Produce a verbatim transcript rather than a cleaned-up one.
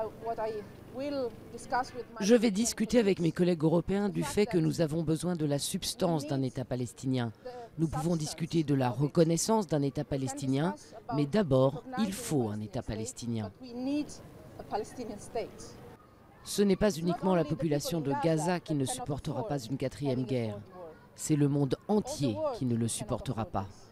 Je vais discuter avec mes collègues européens du fait que nous avons besoin de la substance d'un État palestinien. Nous pouvons discuter de la reconnaissance d'un État palestinien, mais d'abord, il faut un État palestinien. Ce n'est pas uniquement la population de Gaza qui ne supportera pas une quatrième guerre. C'est le monde entier qui ne le supportera pas.